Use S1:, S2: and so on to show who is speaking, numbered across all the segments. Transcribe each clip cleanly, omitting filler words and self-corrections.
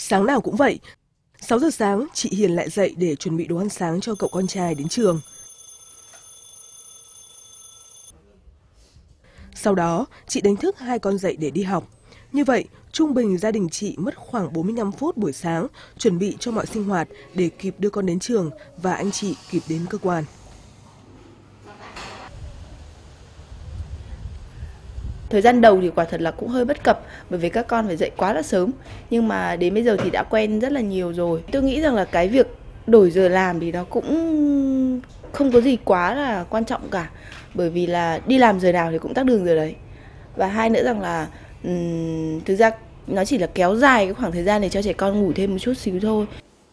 S1: Sáng nào cũng vậy, 6 giờ sáng chị Hiền lại dậy để chuẩn bị đồ ăn sáng cho cậu con trai đến trường. Sau đó, chị đánh thức hai con dậy để đi học. Như vậy, trung bình gia đình chị mất khoảng 45 phút buổi sáng chuẩn bị cho mọi sinh hoạt để kịp đưa con đến trường và anh chị kịp đến cơ quan.
S2: Thời gian đầu thì quả thật là cũng hơi bất cập bởi vì các con phải dậy quá là sớm. Nhưng mà đến bây giờ thì đã quen rất là nhiều rồi. Tôi nghĩ rằng là cái việc đổi giờ làm thì nó cũng không có gì quá là quan trọng cả. Bởi vì là đi làm giờ nào thì cũng tắc đường giờ đấy. Và hai nữa rằng là thực ra nó chỉ là kéo dài cái khoảng thời gian để cho trẻ con ngủ thêm một chút xíu thôi.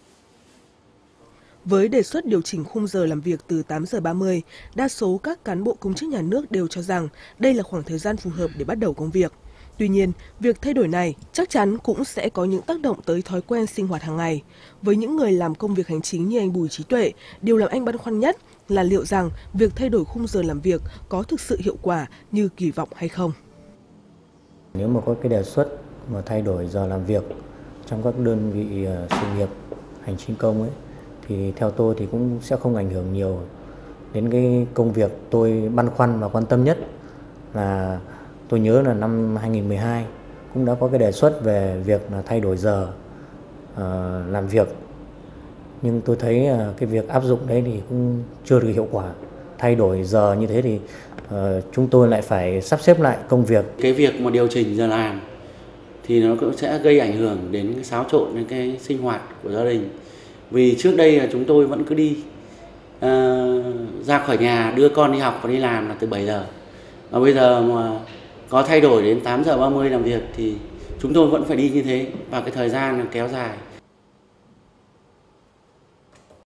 S1: Với đề xuất điều chỉnh khung giờ làm việc từ 8 giờ 30, đa số các cán bộ công chức nhà nước đều cho rằng đây là khoảng thời gian phù hợp để bắt đầu công việc. Tuy nhiên, việc thay đổi này chắc chắn cũng sẽ có những tác động tới thói quen sinh hoạt hàng ngày. Với những người làm công việc hành chính như anh Bùi Trí Tuệ, điều làm anh băn khoăn nhất là liệu rằng việc thay đổi khung giờ làm việc có thực sự hiệu quả như kỳ vọng hay không.
S3: Nếu mà có cái đề xuất mà thay đổi giờ làm việc trong các đơn vị sự nghiệp hành chính công ấy, thì theo tôi thì cũng sẽ không ảnh hưởng nhiều đến cái công việc tôi băn khoăn và quan tâm nhất. Là tôi nhớ là năm 2012 cũng đã có cái đề xuất về việc là thay đổi giờ làm việc, nhưng tôi thấy cái việc áp dụng đấy thì cũng chưa được hiệu quả. Thay đổi giờ như thế thì chúng tôi lại phải sắp xếp lại công việc.
S4: Cái việc mà điều chỉnh giờ làm thì nó cũng sẽ gây ảnh hưởng đến cái xáo trộn đến cái sinh hoạt của gia đình. Vì trước đây là chúng tôi vẫn cứ đi ra khỏi nhà đưa con đi học và đi làm là từ 7 giờ. Và bây giờ mà có thay đổi đến 8 giờ 30 làm việc thì chúng tôi vẫn phải đi như thế, và cái thời gian kéo dài.